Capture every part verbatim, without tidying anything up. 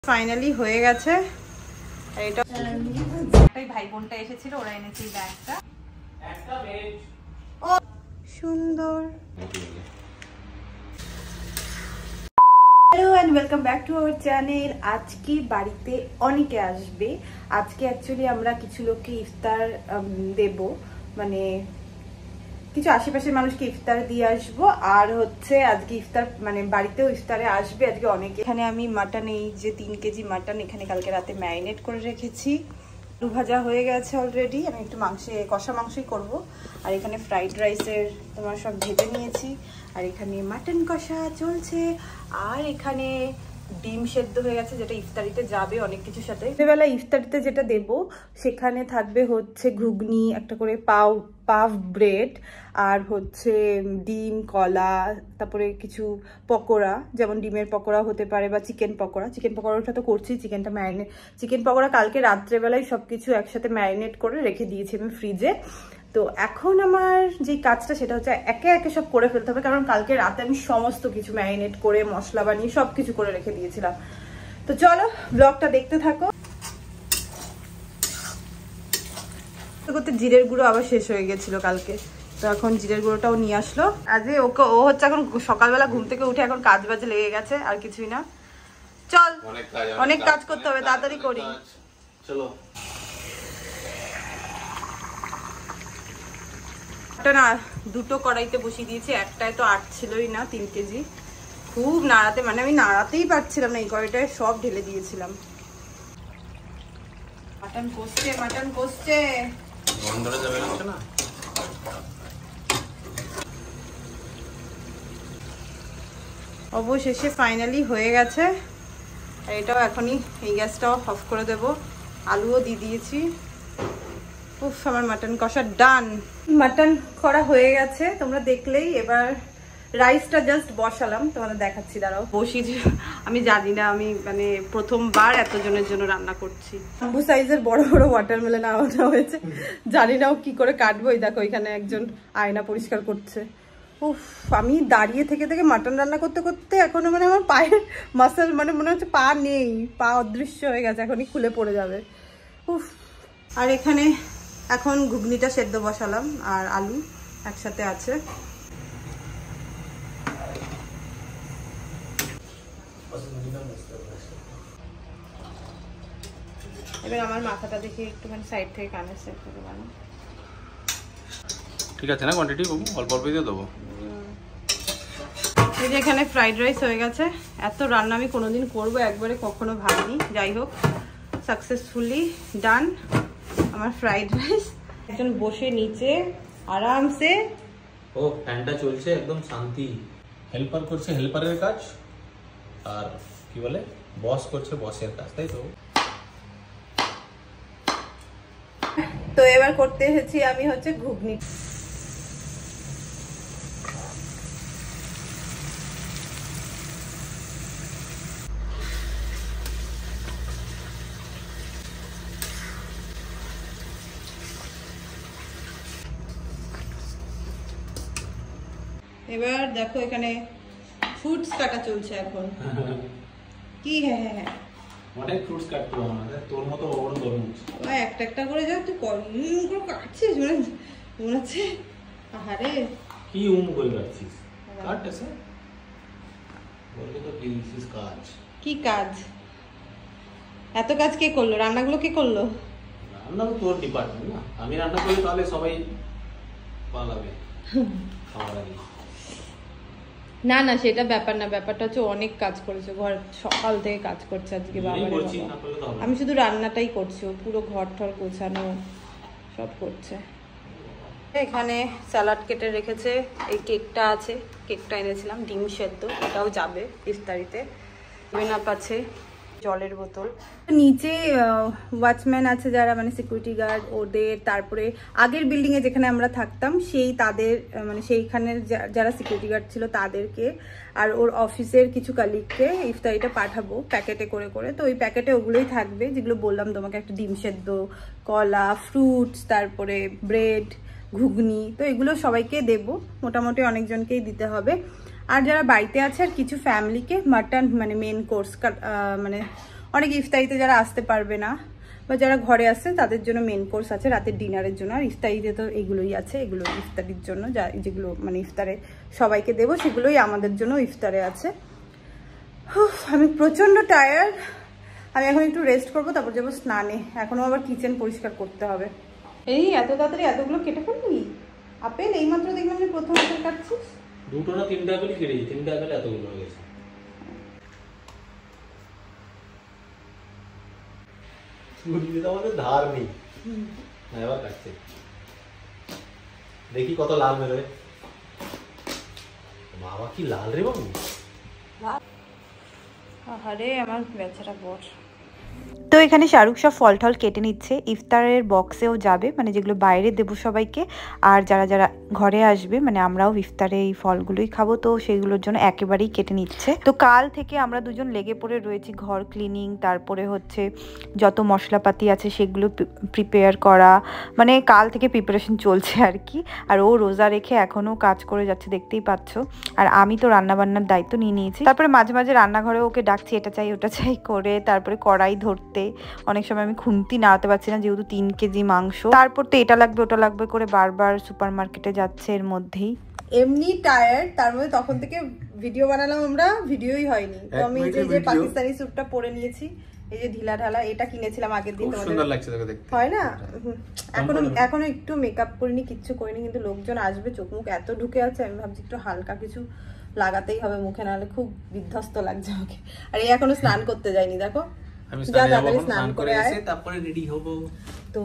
Finally হয়ে গেছে। এটা একটাই ভাই বোনটা এসেছিল, ওরা এনেছে ব্যাগটা। একটা ভেজ ও সুন্দর। Hello and welcome back to our channel. আজকে বাড়িতে অনেকে আসবে। আজকে অ্যাকচুয়ালি আমরা কিছু লোককে ইফতার দেব, মানে কিছু আশেপাশের মানুষকে ইফতার দিয়ে আসবো। আর হচ্ছে আজকে ইফতার মানে বাড়িতেও ইফতারে আসবে আজকে অনেকে। এখানে আমি মাটন, এই যে তিন কেজি মাটন এখানে কালকে রাতে ম্যারিনেট করে রেখেছি। আলু ভাজা হয়ে গেছে অলরেডি, আমি একটু মাংসে কষা মাংসই করব। আর এখানে ফ্রাইড রাইসের তোমার সব ভেজে নিয়েছি। আর এখানে মাটন কষা চলছে। আর এখানে ডিম সেদ্ধ হয়ে গেছে, যেটা ইফতারিতে যাবে অনেক কিছুর সাথে। বেলা ইফতারিতে যেটা দেব সেখানে থাকবে হচ্ছে ঘুগনি, একটা করে পাও পাফ ব্রেড, আর হচ্ছে ডিম, কলা, তারপরে কিছু পকোড়া, যেমন ডিমের পকোড়া হতে পারে বা চিকেন পকোড়া। চিকেন পকোড়াটা তো করছি, চিকেনটা ম্যারিনেট চিকেন পকোড়া কালকে রাত্রেবেলায় সব কিছু একসাথে ম্যারিনেট করে রেখে দিয়েছি আমি ফ্রিজে। তো এখন আমার যে কাজটা সেটা হচ্ছে একে একে সব করে ফেলতে হবে, কারণ কালকে রাতে আমি সমস্ত কিছু ম্যারিনেট করে মশলা বানিয়ে সব কিছু করে রেখে দিয়েছিলাম। তো চলো ব্লগটা দেখতে থাকো। করতে জিরের গুঁড়ো আবার শেষ হয়ে গেছিল কালকে, তো এখন জিরের গুঁড়োটাও নিয়ে আসলো। আজকে ওকে ও হচ্ছে এখন সকালবেলা ঘুম থেকে উঠে এখন কাজ বাজে লেগে গেছে, আর কিছুই না। চল অনেক কাজ করতে হবে, তাড়াতাড়ি করি। চলো না, দুটো কড়াইতে বসিয়ে দিয়েছি, একটায় তো আট ছিলই না, তিন কেজি। খুব নাড়াতে, মানে আমি নাড়াতেই পারছিলাম না, এই কড়াইটায় সব ঢেলে দিয়েছিলাম। মাটন কষছে, মাটন কষছে। অবশেষে ফাইনালি হয়ে গেছে। আর এটাও এখনই এই গ্যাসটাও অফ করে দেব। আলুও দিয়ে দিয়েছি। উফ, আমার মাটন কষা ডান। মাটন করা হয়ে গেছে তোমরা দেখলেই। এবার রাইসটা জাস্ট বসালাম, তোমাদের দেখাচ্ছি, দাঁড়াও বসিয়ে। আমি জানি না, আমি মানে প্রথমবার এতজনের জন্য রান্না করছি। আম্বু সাইজের বড় বড় ওয়াটারমেলন আনা হয়েছে, জানি না কি করে কাটবো। এই দেখো এখানে একজন আয়না পরিষ্কার করছে। উফ, আমি দাঁড়িয়ে থেকে থেকে মাটন রান্না করতে করতে এখনো মানে আমার পায়ের মাসেল মানে মনে হচ্ছে পা নেই, পা অদৃশ্য হয়ে গেছে, এখনই খুলে পড়ে যাবে। উফ। আর এখানে এখন ঘুগনিটা সেদ্ধ বসালাম, আর আলু একসাথে আছে। এবার আমার মাথাটা দেখে একটুখানি সাইড থেকে কানের সেট করে বানাবো। ঠিক আছে না, কোয়ান্টিটি অল্প অল্প দিয়ে দেবো। এই যে এখানে ফ্রাইড রাইস হয়ে গেছে। এত রান্না আমি কোনোদিন করবো একবারে কখনো ভাবিনি, যাই হোক সাকসেসফুলি ডান আমার ফ্রাইড রাইস। একজন বসে নিচে আরামসে, ও ফ্যানটা চলছে, একদম শান্তি। হেল্পার করছে হেল্পারের কাজ, আর কি বলে বস করছে বসের কাজ, তাই তো। তো এবার করতে এসেছি আমি হচ্ছে ঘুগনি। এবার দেখো এখানে ফ্রুটস কাটা চলছে এখন। কি হ্যাঁ হ্যাঁ হ্যাঁ অনেক ফ্রুটস কাটতে হবে আমাদের, তোর মতো বড় তরমুজ একটা একটা করে যাও। তুই কম করে কাটছিস, মানে মনে হচ্ছে আহারে কি উম করে কাটছিস। কাট এসে বলবো তো প্লিজ কাজ। কি কাজ? এত কাজ কে করলো? রান্নাগুলো কে করলো? রান্না তো তোর ডিপার্টমেন্ট না, আমি রান্না করি তাহলে সবাই পালাবে খাওয়ার আগে। না না, সেটা ব্যাপার না, ব্যাপারটা হচ্ছে অনেক কাজ করেছে, ঘর সকাল থেকে কাজ করছে আজকে। বাবা আমি শুধু রান্নাটাই করছি, ও পুরো ঘর ঠর গোছানো সব করছে। এখানে স্যালাড কেটে রেখেছে, এই কেকটা আছে, কেকটা এনেছিলাম, ডিম সেদ্ধ, এটাও যাবে ইফতারিতে। মেনাপ আছে, জলের বোতল। নিচে ওয়াচম্যান আছে যারা, মানে সিকিউরিটি গার্ড ওদের, তারপরে আগের বিল্ডিং এ যেখানে আমরা থাকতাম সেই তাদের মানে সেইখানের যারা সিকিউরিটি গার্ড ছিল তাদেরকে, আর ওর অফিসের কিছু কালিগকে ইফতারিটা পাঠাবো প্যাকেটে করে করে। তো ওই প্যাকেটে ওগুলোই থাকবে যেগুলো বললাম তোমাকে, একটা ডিম সেদ্ধ, কলা, ফ্রুটস, তারপরে ব্রেড, ঘুগনি। তো এগুলো সবাইকে দেব, মোটামুটি অনেকজনকেই দিতে হবে। আর যারা বাড়িতে আছে আর কিছু ফ্যামিলিকে মাটন মানে মেন কোর্স মানে অনেক ইফতারিতে যারা আসতে পারবে না বা যারা ঘরে আসছে তাদের জন্য মেন কোর্স আছে রাতের ডিনারের জন্য। আর ইফতারিতে তো এগুলোই আছে, এগুলো ইফতারির জন্য, যা যেগুলো মানে ইফতারে সবাইকে দেবো সেগুলোই আমাদের জন্য ইফতারে আছে। আমি প্রচণ্ড টায়ার্ড, আমি এখন একটু রেস্ট করবো, তারপর যাবো স্নানে। এখনও আবার কিচেন পরিষ্কার করতে হবে। এই এত তাড়াতাড়ি এতগুলো কেটে ফেলবি আপেল? এইমাত্র দেখলাম যে প্রথম আপেল কাটছিস। দুটো না তিনটা আপেলই কেটেছি, তিনটা আপেল এতগুলো হয়ে গেছে। ছুরিতে তো আমাদের ধার নেই, না এবার কাটছে, দেখি কত লাল বেরোয়। বাবা কি লাল রে বাবু! আরে আমার বেচারা বর। তো এখানে শাহরুখ সব ফল টল কেটে নিচ্ছে, ইফতারের বক্সেও যাবে, মানে যেগুলো বাইরে দেবো সবাইকে, আর যারা যারা ঘরে আসবে মানে আমরাও ইফতারে এই ফলগুলোই খাবো, তো সেইগুলোর জন্য একেবারেই কেটে নিচ্ছে। তো কাল থেকে আমরা দুজন লেগে পড়ে রয়েছি ঘর ক্লিনিং, তারপরে হচ্ছে যত মশলাপাতি আছে সেগুলো প্রিপেয়ার করা, মানে কাল থেকে প্রিপারেশন চলছে আর কি। আর ও রোজা রেখে এখনও কাজ করে যাচ্ছে, দেখতেই পাচ্ছ। আর আমি তো রান্নাবান্নার দায়িত্ব নিয়ে নিয়েছি। তারপরে মাঝে মাঝে রান্নাঘরে ওকে ডাকছি, এটা চাই ওটা চাই করে, তারপরে কড়াই ধরতে অনেক সময় আমি খুন্তি নাড়াতে পারছি না যেহেতু তিন কেজি মাংস, তারপর তো এটা লাগবে ওটা লাগবে করে বারবার সুপার মার্কেটে যাচ্ছে। এর মধ্যেই এমনি টায়ার্ড, তার মধ্যে তখন থেকে ভিডিও বানালাম আমরা, ভিডিওই হয়নি। তো আমি এই যে পাকিস্তানি স্যুটটা পরে নিয়েছি, এই যে ঢিলা ঢালা, এটা কিনেছিলাম আগের দিন, সুন্দর লাগছে তোকে দেখতে, হয় না? এখনো এখনো একটু মেকআপ করিনি, কিচ্ছু করিনি, কিন্তু লোকজন আসবে, চোখ মুখ এত ঢুকে আছে, আমি ভাবছি একটু হালকা কিছু লাগাতেই হবে মুখে, নাহলে খুব বিধ্বস্ত লাগছে আমাকে। আর এই এখনো স্নান করতে যাইনি, দেখো আমি স্নান করে এসে তারপরে রেডি হব। তো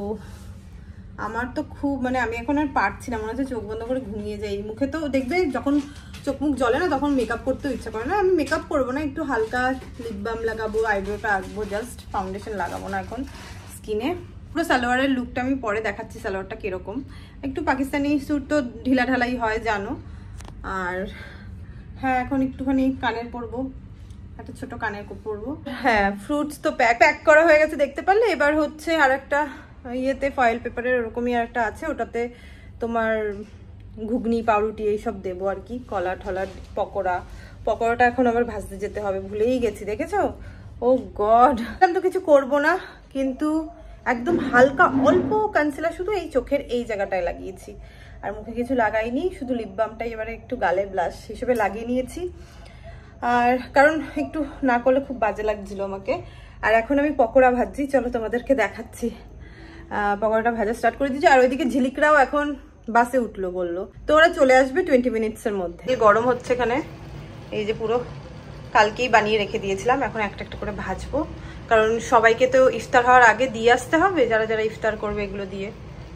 আমার তো খুব মানে আমি এখন আর পারছি না, মনে হচ্ছে চোখ বন্ধ করে ঘুমিয়ে যাই। মুখে তো দেখবে যখন চোখ মুখ জ্বলে না তখন মেকআপ করতেও ইচ্ছা করে না। আমি মেকআপ করবো না, একটু হালকা লিপ বাম লাগাবো, আইব্রোটা আঁকবো, জাস্ট ফাউন্ডেশন লাগাবো না এখন স্কিনে। পুরো সালোয়ারের লুকটা আমি পরে দেখাচ্ছি, সালোয়ারটা কিরকম। একটু পাকিস্তানি স্যুট তো ঢিলা ঢালাই হয় জানো। আর হ্যাঁ এখন একটুখানি কানের পরবো, একটা ছোট কানের পরবো। হ্যাঁ ফ্রুটস তো প্যাক প্যাক করা হয়ে গেছে দেখতে পারলে। এবার হচ্ছে আর একটা ইয়েতে ফয়েল পেপারের ওরকমই আর একটা আছে, ওটাতে তোমার ঘুগনি পাউরুটি এইসব দেবো আর কি, কলা ঠলা পকোড়া। পকোড়াটা এখন আবার ভাজতে যেতে হবে, ভুলেই গেছি দেখেছো। ও গড, আমি তো কিছু করবো না, কিন্তু একদম হালকা অল্প কনসিলার শুধু এই চোখের এই জায়গাটায় লাগিয়েছি, আর মুখে কিছু লাগাইনি, শুধু লিপ বামটাই এবারে একটু গালে ব্লাশ হিসেবে লাগিয়ে নিয়েছি। আর কারণ একটু না করলে খুব বাজে লাগছিল আমাকে। আর এখন আমি পকোড়া ভাজছি, চলো তোমাদেরকে দেখাচ্ছি। পকোড়াটা ভাজা স্টার্ট করে দিচ্ছি। আর ওইদিকে ঝিলিকরাও এখন বাসে উঠলো বললো, তো ওরা চলে আসবে টোয়েন্টি মিনিটসের মধ্যে। গরম হচ্ছে এখানে, এই যে পুরো কালকেই বানিয়ে রেখে দিয়েছিলাম, এখন একটা একটা করে ভাজবো, কারণ সবাইকে তো ইফতার হওয়ার আগে দিয়ে আসতে হবে, যারা যারা ইফতার করবে এগুলো দিয়ে।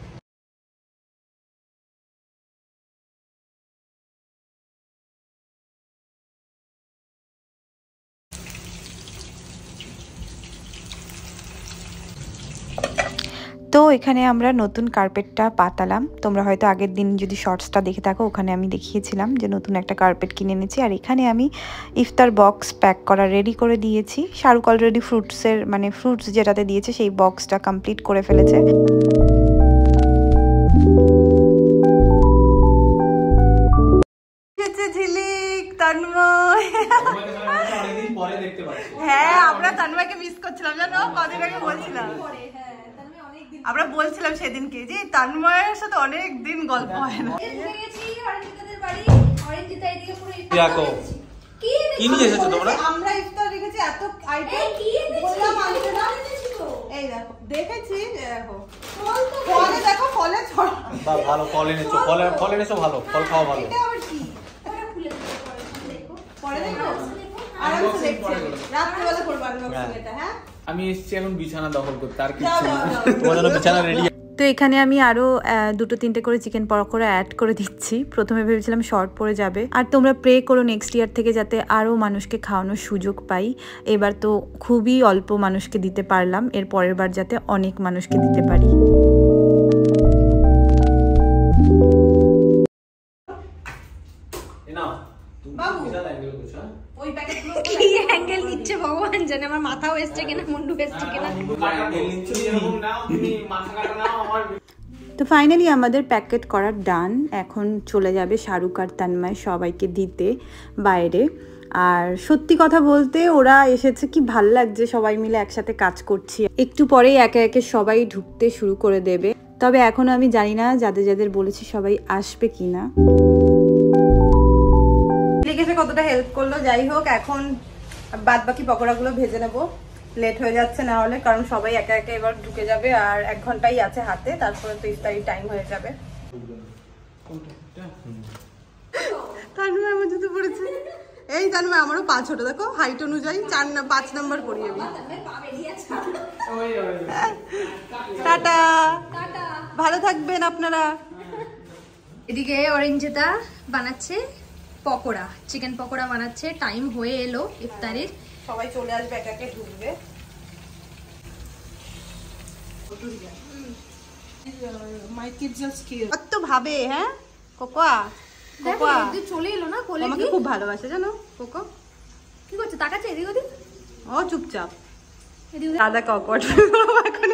তো এখানে আমরা নতুন কার্পেটটা পাতালাম, তোমরা হয়তো আগের দিন যদি শর্টসটা দেখে থাকো ওখানে আমি দেখিয়েছিলাম যে নতুন একটা কার্পেট কিনে এনেছি। আর এখানে আমি ইফতার বক্স প্যাক করা রেডি করে দিয়েছি। শাহরুখ অলরেডি ফ্রুটসের মানে ফ্রুটস যেটাতে দিয়েছে সেই বক্সটা কমপ্লিট করে ফেলেছে। ঝিলিক, তন্ময়, হ্যাঁ আমরা তন্ময়কে মিস করছিলাম জানো, কদিন আগে বলছিলাম, আমরা বলছিলাম সেদিনকে যে তন্ময়ের সাথে অনেক দিন গল্প হয় না। কি নিয়ে এসেছো তোমরা? আমরা ইফতার রেখেছি এত আইটেম, বললাম আনতে না, এই দেখো দেখেছি, দেখো ফলে, দেখো ফলে ছড়া, বাহ ভালো ফল এনেছো, ফল ফল এনেছো ভালো, ফল খাওয়া ভালো। এটা আবার কি পরে দেখো, আর আমি দেখছি রাতে বেলা করব আনবক্সিং এটা। হ্যাঁ আমি এসেছি এখন বিছানা দখল করতে, আর কিছু না, তোমার জন্য বিছানা রেডি। তো এখানে আমি আরো দুটো তিনটে করে চিকেন পকোড়া অ্যাড করে দিচ্ছি। প্রথমে ভেবেছিলাম শর্ট পড়ে যাবে, আর তোমরা প্রে করো নেক্সট ইয়ার থেকে যাতে আরো মানুষকে খাওয়ানোর সুযোগ পাই। এবার তো খুবই অল্প মানুষকে দিতে পারলাম, এর পরের বার যাতে অনেক মানুষকে দিতে পারি। ভগবান জানে আমার মাথাও এসছে কিনা, মুন্ডু এসছে কিনা। তো ফাইনালি আমাদের প্যাকেট করা ডান। এখন চলে যাবে শাহরুখ আর তন্ময় সবাইকে দিতে বাইরে। আর সত্যি কথা বলতে ওরা এসেছে, কি ভাল লাগছে, সবাই মিলে একসাথে কাজ করছি। একটু পরেই একে একে সবাই ঢুকতে শুরু করে দেবে, তবে এখনো আমি জানি না যাদের যাদের বলেছি সবাই আসবে কিনা। এসে কতটা হেল্প করলো, যাই হোক এখন বাদ বাকি পকোড়াগুলো ভেজে নেবো, লেট হয়ে যাচ্ছে না হলে, কারণ সবাই একে একে এবার ঢুকে যাবে আর এক ঘন্টাই আছে হাতে, তারপরে তো ইফতারি টাইম হয়ে যাবে। তানু আমার জুতো পড়েছে, এই তানু আমারও পা ছোট, দেখো হাইট অনুযায়ী চার না পাঁচ নাম্বার পড়ি আমি। টাটা, ভালো থাকবেন আপনারা। এদিকে অরেঞ্জটা বানাচ্ছে পকোড়া, চিকেন পকোড়া বানাচ্ছে। টাইম হয়ে এলো ইফতারির, সবাই চলে আসবে, একে একে ঢুকবে। কত ভাবে, হ্যাঁ কোকোয়া, কোকোয়া চলে এলো না কোলে, আমাকে খুব ভালোবাসে জানো কোকো। কি করছে, তাকাচ্ছে এদিক ওদিক, ও চুপচাপ। এদিক ওদিক। দাদা ককট এখন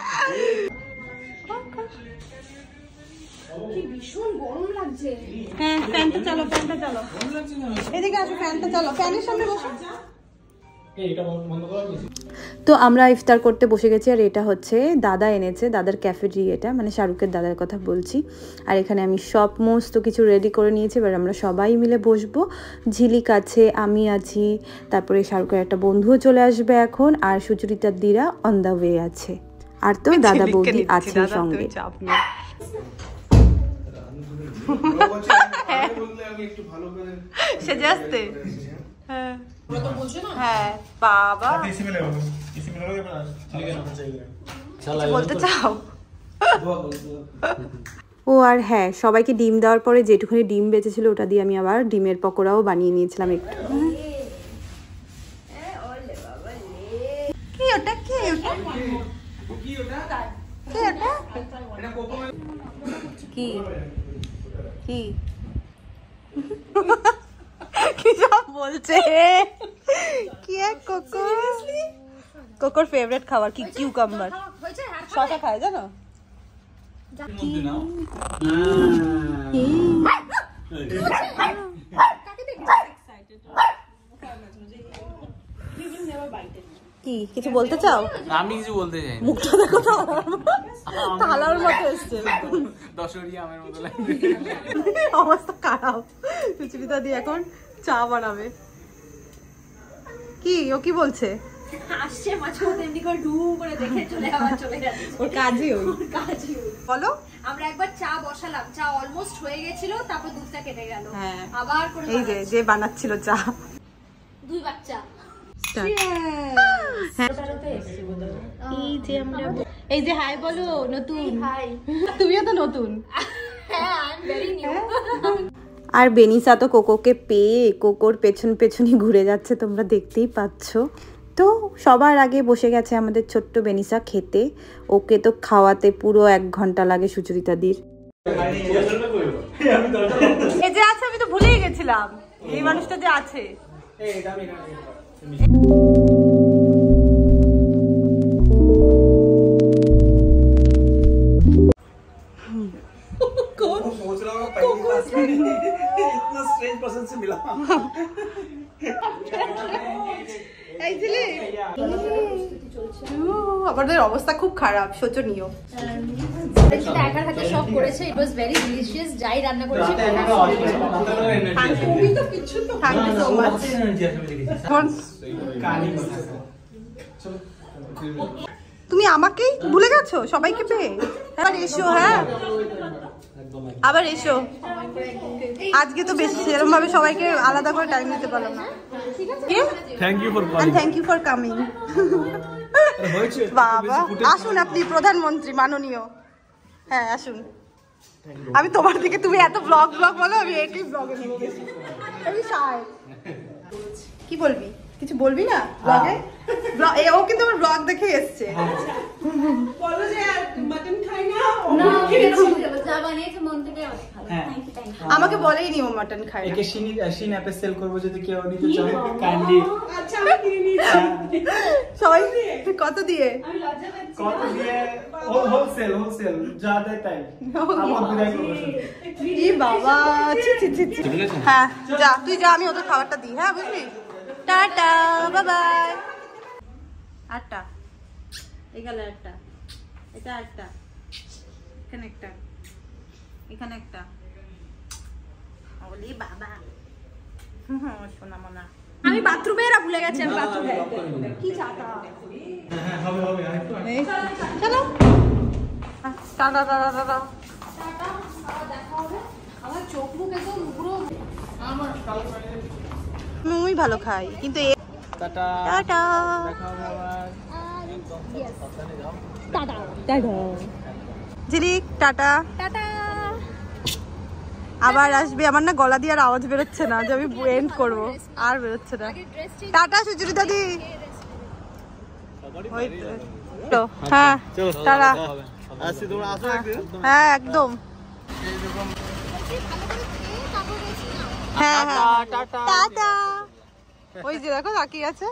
কি ভীষণ গরম লাগছে। হ্যাঁ ফ্যানটা চালো, ফ্যানটা চালো, এদিকে আসো, ফ্যানটা চালো, ফ্যানের সামনে বসো। তো আমরা ইফতার করতে বসে গেছি, আর এটা হচ্ছে দাদা এনেছে, দাদার ক্যাফেটি, এটা মানে শাহরুখের দাদার কথা বলছি। আর এখানে আমি সমস্ত কিছু রেডি করে নিয়েছি, এবার আমরা সবাই মিলে বসবো। ঝিলিক আছে, আমি আছি, তারপরে শাহরুখের একটা বন্ধুও চলে আসবে এখন, আর সুচরিতার দিরা অন দ্য ওয়ে আছে, আর তো দাদা বৌদি আছে সঙ্গে। সেজে আসতে, হ্যাঁ হ্যাঁ বাবা বলতে চাও। ও আর হ্যাঁ, সবাইকে ডিম দেওয়ার পরে যেটুকুনি ডিম বেঁচেছিল ওটা দিয়ে আমি আবার ডিমের পকোড়াও বানিয়ে নিয়েছিলাম একটু। কি ওটা, কি ওটা, কি ওটা, কি কি কি সব বলছে, কি এক কোকো, কোকোর ফেভারিট খাবার কি কিউকাম্বার, শসা খায় জানো। কি কিছু বলতে চাও? আমি কিছু বলতে চাই, মুখটা দেখো তো তালার মতো এসছে, দশরিয়া আমার মতো লাগছে, অবস্থা খারাপ। সুচরিতা দি এখন চা বানাবে। কি ও কি বলছে? আসছে মাঝে মধ্যে এমনি করে ডু করে দেখে চলে আবার চলে যাচ্ছে, ওর কাজই ওই, ওর কাজই ওই। বলো। আমরা একবার চা বসালাম, চা অলমোস্ট হয়ে গেছিল, তারপর দুধটা কেটে গেল, হ্যাঁ আবার করে এই যে যে বানাচ্ছিল চা, দুই বাচ্চা। এই যে আমরা, এই যে হাই বলো নতুন, হাই তুমিও তো নতুন। হ্যাঁ আই এম ভেরি নিউ। আর বেনিসা তো কোকোকে পেয়ে কোকোর পেছন পেছনই ঘুরে যাচ্ছে, তোমরা দেখতেই পাচ্ছ। তো সবার আগে বসে গেছে আমাদের ছোট্ট বেনিসা খেতে, ওকে তো খাওয়াতে পুরো এক ঘন্টা লাগে সুচরিতাদির। এই যে আছে, আমি তো ভুলেই গেছিলাম এই মানুষটা যে আছে। আমাদের অবস্থা খুব খারাপ, শোচনীয়। একার হাতে সব করেছে, ইট ওয়াজ ভেরি ডিলিশিয়াস, যাই রান্না করেছে। Thank you so much. তুমি আমাকেই ভুলে গেছো সবাইকে পেয়ে। আবার এসো, হ্যাঁ আবার এসো। আজকে তো বেশি সেরকম ভাবে সবাইকে আলাদা করে টাইম দিতে পারলাম না। Thank you for calling, thank you for coming. বাবা আসুন, আপনি প্রধানমন্ত্রী মাননীয়, হ্যাঁ আসুন। আমি তোমার দিকে, তুমি এত ব্লগ ব্লগ বলো, আমি এটাই ব্লগে নেবো বেশি। আমি শাই। কি বলবি, কিছু বলবি না ব্লগে? ও কিন্তু আমার ব্লগ দেখে এসছে। বলো যে মাটন খাই না, আমাকে বলেইনি ও মাটন খায় না। একে শিনি শিন অ্যাপে সেল করব যদি কেউ নিতে চায় কাইন্ডলি। আচ্ছা আমি কিনে নিয়েছি। সবাই কত দিয়ে? কত দিয়ে? হোলসেল হোলসেল যা দেয় তাই। আমার বিদায় করব। ই বাবা ছি ছি ছি ছি। হ্যাঁ যা তুই যা, আমি ওদের খাবারটা দিই। হ্যাঁ বুঝলি? Tata bye bye. আটটা এখানে একটা, এটা একটা, এখানে একটা, এখানে একটা। ওলি বাবা সোনা মনা। আমি বাথরুমে এরা ভুলে গেছে আমি বাথরুমে কি চাটা। হ্যাঁ হবে হবে আরেকটু। চলো টাটা টাটা টাটা। আমার চোখ মুখ একদম পুরো আমি ভালো খাই কিন্তু টাটা টাটা দেখা হবে আবার। Tata tata Jhilik tata tata. আবার আসবে। আমার না গলা দিয়ে আর আওয়াজ বেরোচ্ছে না যে আমি এন্ড করবো, আর বেরোচ্ছে না। টাটা সুচরিতা দি। ওই তো হ্যাঁ টাটা। আসি তোমরা আসো একদিন। হ্যাঁ একদম হ্যাঁ হ্যাঁ টাটা। ওই যে দেখো তাকিয়ে আছে।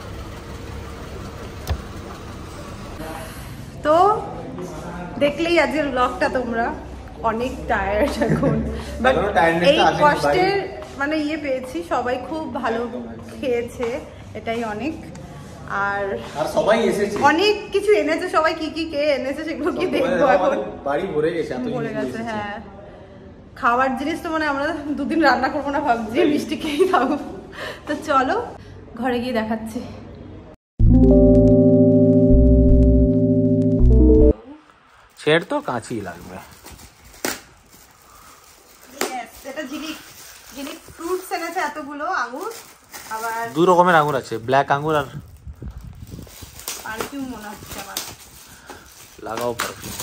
তো দেখলেই আজকের ব্লগটা তোমরা, অনেক টায়ার্ড এখন, বাট এই কষ্টের মানে ইয়ে পেয়েছি। সবাই খুব ভালো খেয়েছে, এটাই অনেক। আর আর সবাই এসেছে, অনেক কিছু এনেছে সবাই, কি কি কে এনেছে সেগুলো কি দেখবো এখন। বাড়ি ভরে গেছে, এত ভরে জিনিস গেছে। এসেছে। হ্যাঁ খাবার জিনিস তো মানে আমরা দুদিন রান্না করবো না ভাবছি, মিষ্টি খেয়েই খাবো। তো চলো ঘরে গিয়ে দেখাচ্ছি। ছেড় তো কাঁচি লাগবে। এটা ঝিলিক, ঝিলিক ফ্রুটস এনেছে এতগুলো আঙুর, আবার দু রকমের আঙুর আছে, ব্ল্যাক আঙুর আর পারফিউম মনে হচ্ছে আমার। লাগাও পারফিউম।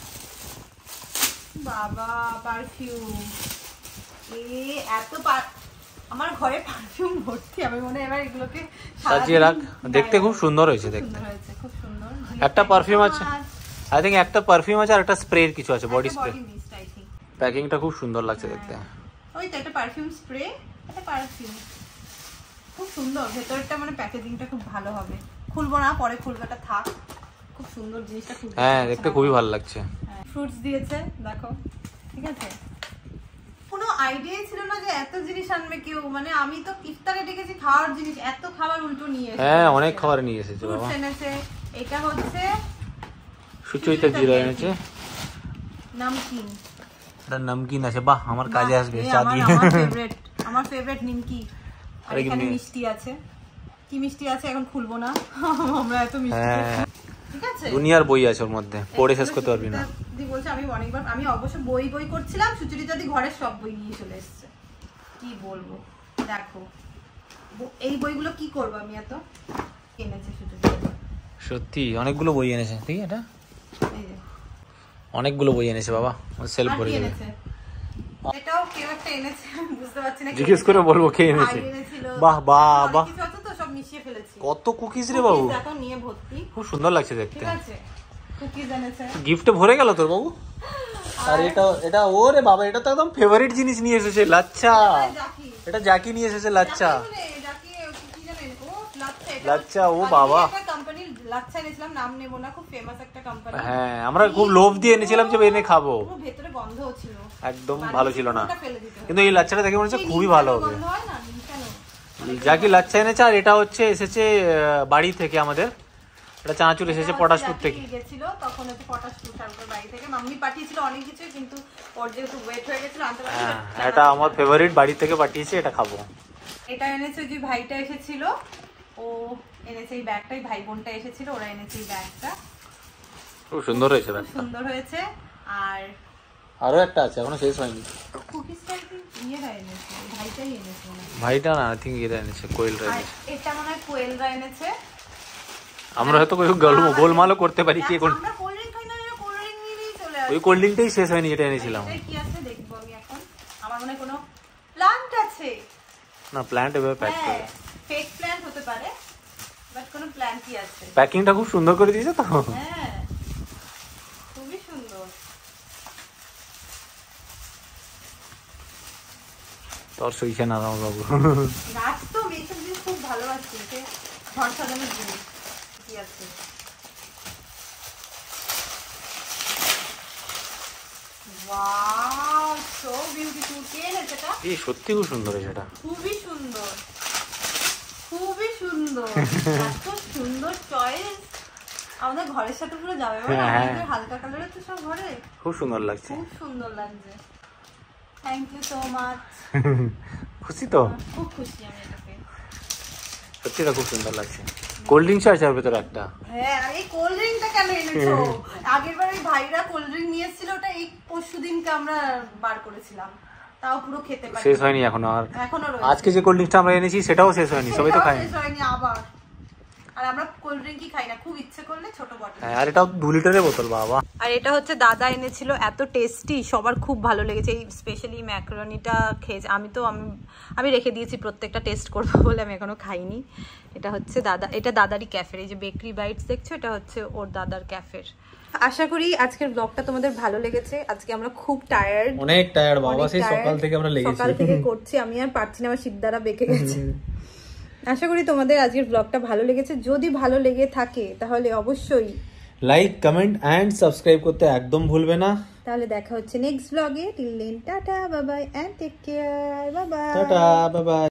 বাবা পারফিউম, এ এত আমার ঘরে পারফিউম ভর্তি। আমি মনে হয় এবার এগুলোকে সাজিয়ে রাখ, দেখতে খুব সুন্দর হয়েছে দেখতে। সুন্দর হয়েছে, খুব সুন্দর। একটা পারফিউম আছে, আই থিঙ্ক একটা পারফিউম আছে আর একটা স্প্রে কিছু আছে, বডি স্প্রে। প্যাকিংটা খুব সুন্দর লাগছে দেখতে। ওই তো একটা পারফিউম স্প্রে, একটা পারফিউম খুব সুন্দর। ভেতরটা মানে প্যাকেজিংটা খুব ভালো হবে। খুলবো না, পরে খুলবো, এটা থাক। খুব সুন্দর জিনিসটা, খুব হ্যাঁ দেখতে খুবই ভালো লাগছে। ফ্রুটস দিয়েছে দেখো, ঠিক আছে। কোনো আইডিয়াই ছিল না যে এত জিনিস আনবে কেউ। মানে আমি তো ইফতারে ডেকেছি খাওয়ার জিনিস, এত খাবার উল্টো নিয়ে এসেছে। হ্যাঁ অনেক খাবার নিয়ে এসেছে বাবা। ফ্রুটস এনেছে, এটা হচ্ছে সুচরিতা জিরা এনেছে, নামকিন। এটা নামকিন আছে, বাহ আমার কাজে আসবে চা দিয়ে। আমার ফেভারিট, আমার ফেভারিট নিমকি। আর এখানে মিষ্টি আছে, কি মিষ্টি আছে এখন খুলবো না, আমরা এত মিষ্টি। হ্যাঁ ঠিক আছে, দুনিয়ার বই আছে ওর মধ্যে, পড়ে শেষ করতে পারবি না। দি বলছে আমি অনেকবার, আমি অবশ্য বই বই করছিলাম, সুচরিতা দি ঘরের সব বই নিয়ে চলে এসেছে। কি বলবো, দেখো এই বইগুলো কি করবো আমি, এত এনেছে সুচরিতা। সত্যি অনেকগুলো বই এনেছে, ঠিক আছে, এটা এই যে অনেকগুলো বই এনেছে বাবা, সেলফ ভরে যাবে। এটাও কেউ একটা এনেছে, বুঝতে পারছি না জিজ্ঞেস করে বলবো কে এনেছে। বাহ বাহ বাহ, কিছু আছে তো সব মিশিয়ে ফেলেছি। কত কুকিজ রে বাবু, দেখো নিয়ে ভর্তি, খুব সুন্দর লাগছে দেখতে। ঠিক আছে কুকিজ এনেছে। গিফটে ভরে গেল তোর বাবু। আর এটা এটা ওরে বাবা, এটা তো একদম ফেভারিট জিনিস নিয়ে এসেছে, লাচ্চা। এটা জাকি নিয়ে এসেছে লাচ্চা। লাচ্চা, ও বাবা। কোম্পানি লাচ্চা এনেছিলাম, নাম নেব না, খুব ফেমাস একটা কোম্পানি। হ্যাঁ আমরা খুব লোভ দিয়ে এনেছিলাম যে এনে খাবো, ভেতরে গন্ধও ছিল, একদম ভালো ছিল না। কিন্তু এই লাচ্চাটা দেখে মনে হচ্ছে খুবই ভালো হবে। গন্ধ হয় না কেন? জাকি লাচ্চা এনেছে, আর এটা হচ্ছে এসেছে বাড়ি থেকে আমাদের, এটা চানাচুর এসেছে পটাশপুর থেকে। গেছিল তখন হচ্ছে পটাশপুর সরকার বাড়ি থেকে মাম্মি পাঠিয়েছিল অনেক কিছু, কিন্তু ওর যেহেতু ওয়েট হয়ে গেছিল আনতে পারিনি। হ্যাঁ এটা আমার ফেভারিট, বাড়ি থেকে পাঠিয়েছে, এটা খাবো। এটা এনেছে যে ভাইটা এসেছিল, ও এনেছে এই ব্যাগটাই, ভাই বোনটা এসেছিল, ওরা এনেছে এই ব্যাগটা। খুব সুন্দর হয়েছে ব্যাগটা, সুন্দর হয়েছে। আর আরো একটা আছে, এখনো শেষ হয়নি। কুকিজটা কি ইয়েরা এনেছে, ভাইটাই এনেছে। ভাইটা না, আই থিঙ্ক এরা এনেছে, কোয়েলরা আর এনেছে। এটা মনে হয় কোয়েলরা এনেছে। আমরা হয়তো কোনো গোলমালও করতে পারি, কে কোন আমরা কোল্ড ড্রিঙ্ক খাই না, কোল্ড ড্রিঙ্ক নিয়েই চলে আসি। ওই কোল্ড ড্রিঙ্কটাই শেষ হয়নি যেটা এনেছিলাম। এটা কি আছে দেখবো আমি এখন। আমার মনে হয় কোনো প্ল্যান্ট আছে না, প্ল্যান্ট এভাবে প্যাক করে, ফেক প্ল্যান্ট হতে পারে, বাট কোনো প্ল্যান্টই আছে। প্যাকিংটা খুব সুন্দর করে দিয়েছে তো। হ্যাঁ খুবই সুন্দর। তোর সইছে না রাম বাবু। গাছ তো এইসব জিনিস খুব ভালোবাসি, যে ঘর সাজানোর জিনিস কি আছে। Wow, so beautiful. কে এনেছে এটা? এই সত্যি খুব সুন্দর সেটা। খুবই সুন্দর, খুবই সুন্দর। এত সুন্দর চয়েস, আমাদের ঘরের সাথে পুরো যাবে। আমাদের হালকা কালারের তো সব ঘরে খুব সুন্দর লাগছে, খুব সুন্দর লাগছে। Thank you so much. খুশি তো? খুব খুশি আমি এটাতে, সত্যি খুব সুন্দর লাগছে। কোল্ড ড্রিঙ্কস আছে ওর ভেতরে একটা। হ্যাঁ, এই কোল্ড ড্রিঙ্কটা কেন এনেছো? আগের বার ওই ভাইরা কোল্ড ড্রিঙ্ক নিয়ে এসেছিল, ওটা এই পরশু দিনকে আমরা বার করেছিলাম, তাও পুরো খেতে পারি, শেষ হয়নি এখনো। আর এখনো আজকে যে কোল্ড ড্রিঙ্কসটা আমরা এনেছি সেটাও শেষ হয়নি, সবাই তো খায়নি। শেষ হয়নি আবার। আর আমরা কোল্ড ড্রিঙ্কই খাই না, খুব ইচ্ছে করলে ছোট বটল। হ্যাঁ, আর এটাও দু লিটারের বোতল বাবা। আর এটা হচ্ছে দাদা এনেছিল, এত টেস্টি, সবার খুব ভালো লেগেছে। এই স্পেশালি ম্যাকারনিটা খেয়েছে, আমি তো আমি আমি রেখে দিয়েছি প্রত্যেকটা টেস্ট করবো বলে, আমি এখনো খাইনি। এটা হচ্ছে দাদা, এটা দাদারই ক্যাফের, এই যে বেকারি বাইটস দেখছো, এটা হচ্ছে ওর দাদার ক্যাফের। আশা করি আজকের ব্লগটা তোমাদের ভালো লেগেছে। আজকে আমরা খুব টায়ার্ড, অনেক টায়ার্ড বাবা, সেই সকাল থেকে আমরা লেগেছি, সকাল থেকে করছি, আমি আর পারছি না, আমার শিরদাঁড়া বেঁকে গেছে। আশা করি তোমাদের আজকের ব্লগটা ভালো লেগেছে। যদি ভালো লেগে থাকে তাহলে অবশ্যই লাইক, কমেন্ট এন্ড সাবস্ক্রাইব করতে একদম ভুলবে না। তাহলে দেখা হচ্ছে নেক্সট ব্লগে। Till then tata, bye bye and take care, bye bye. Tata, bye by.